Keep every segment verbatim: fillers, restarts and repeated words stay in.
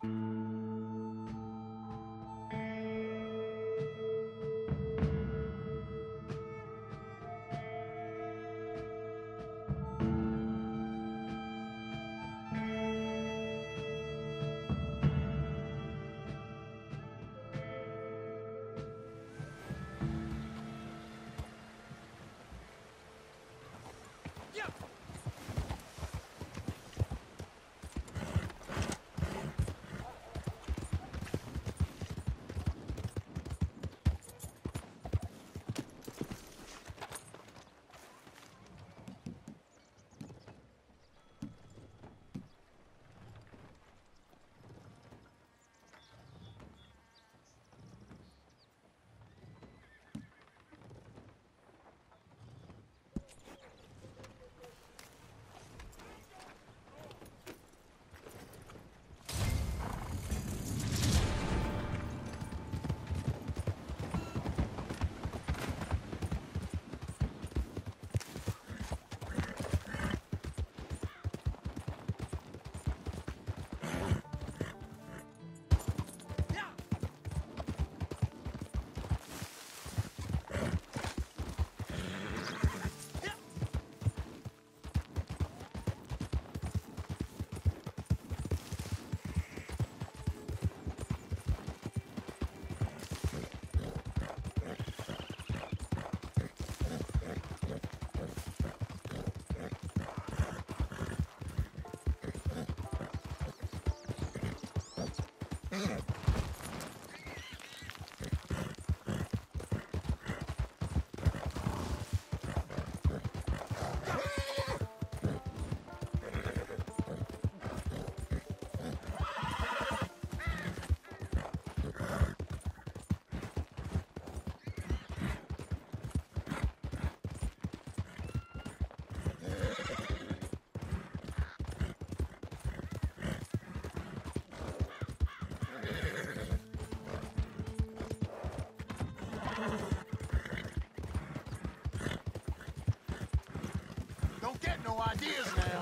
Don't get no ideas now.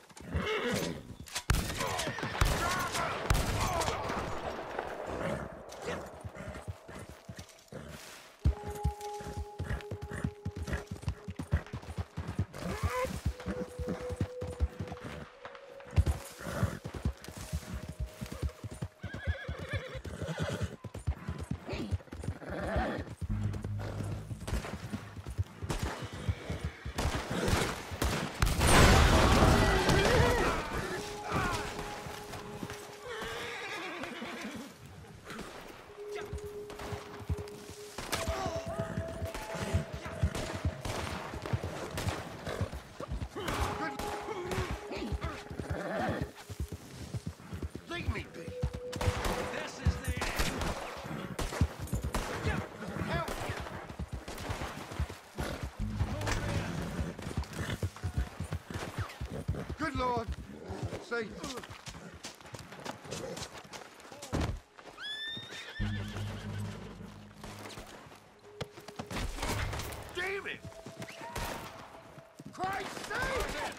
Leave me be. This is the end. Help me. Good Lord. Say. Damn it! Christ save it!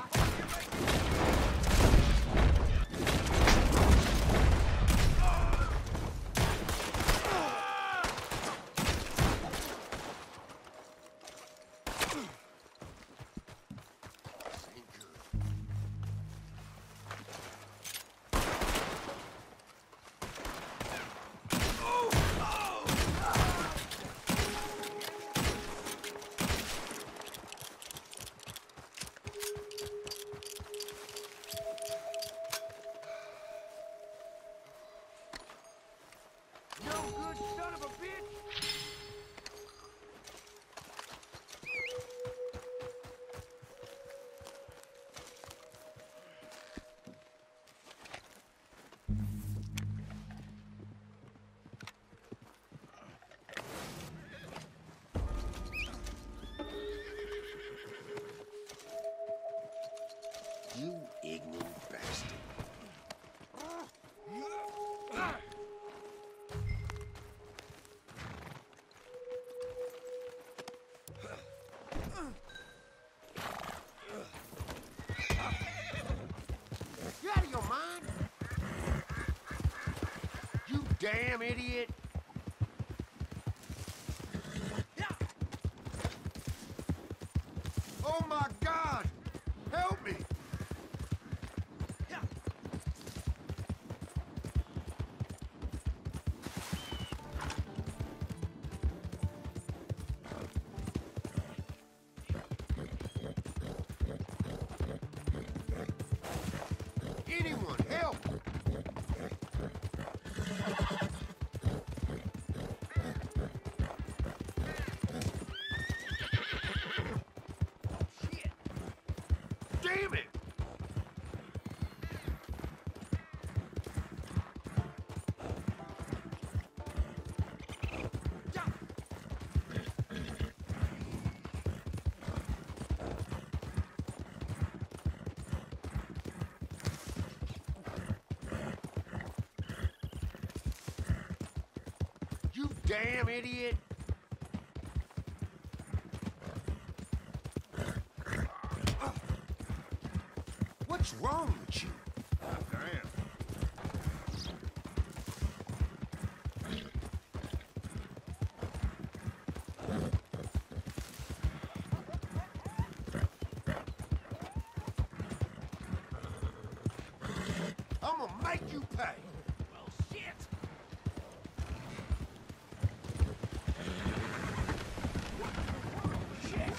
Son of a bitch! You ignorant bastard. You out of your mind? damn idiot! Oh my God! Help me! Anyone, help! Shit! Damn it! You damn idiot! What's wrong with you? Damn. I'm gonna make you pay. Well, shit! Shit!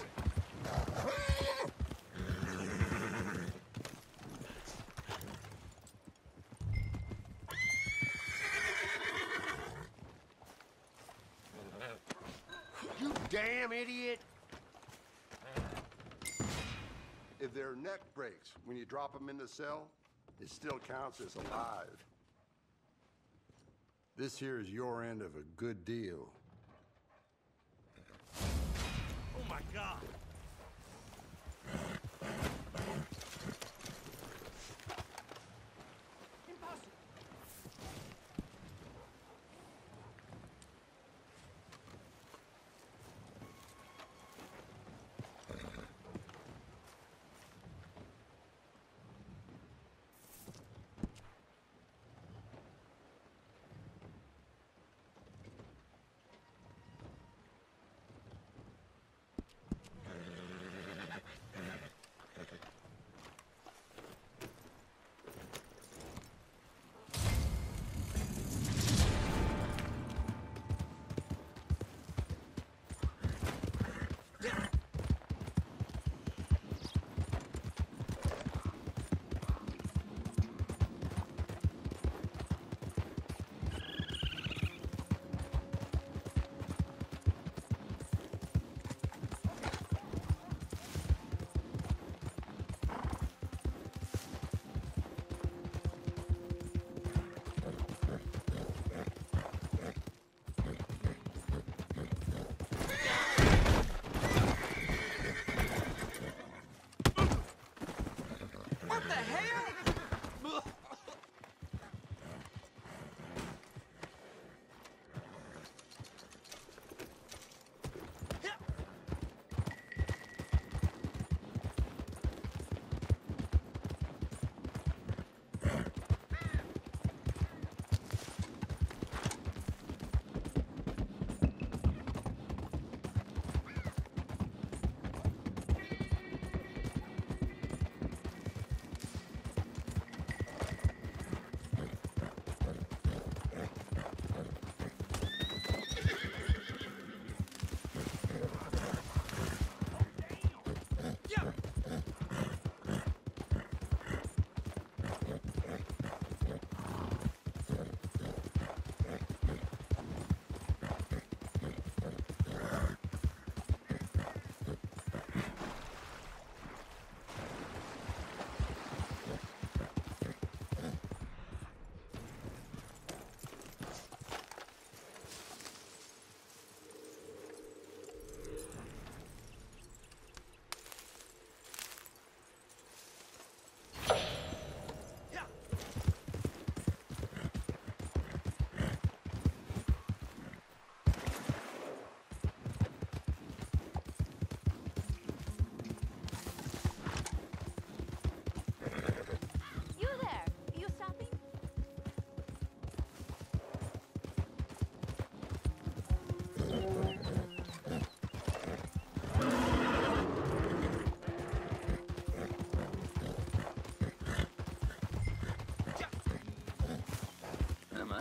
You damn idiot! If their neck breaks when you drop them in the cell, it still counts as alive. This here is your end of a good deal. Oh my God! Impossible!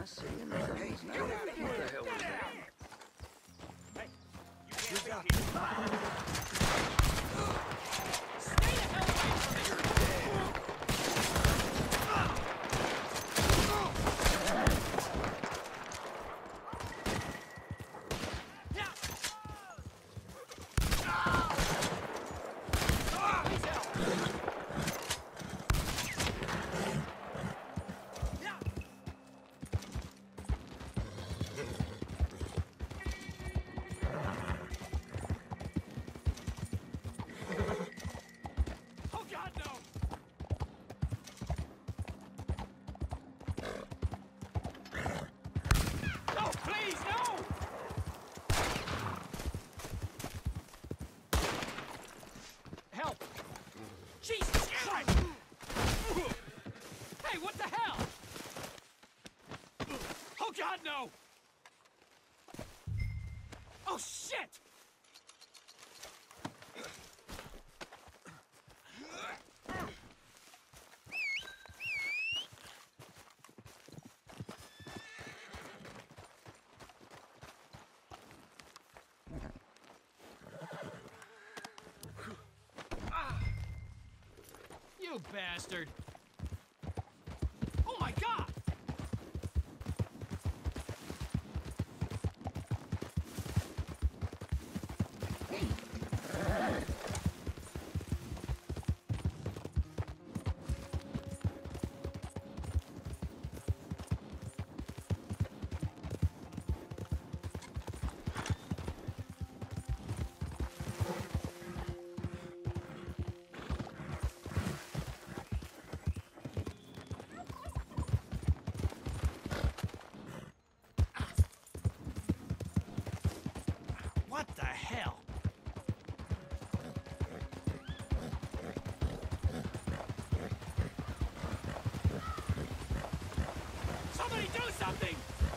see anything. Hey, get out of here! What the hell was that? Hey, you can't be here. Stay the hell away from me! You're dead. Please help! Oh God, no! No, please, no! Help! Jesus Christ! Hey, what the hell? Oh God, no! Oh shit! You bastard! Oh my God! What the hell? Somebody do something!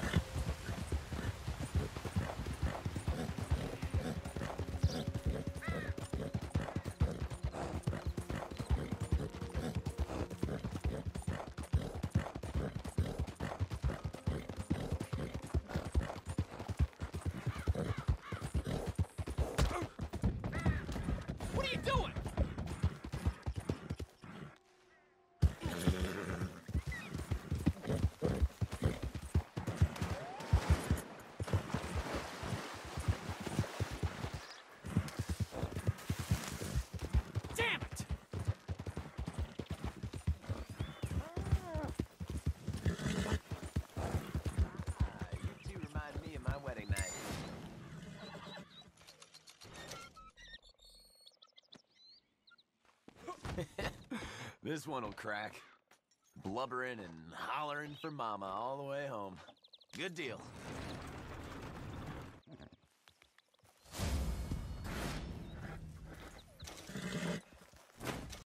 What are you doing? Damn it! You two remind me of my wedding night. This one'll crack. Blubbering and hollering for mama all the way home. Good deal.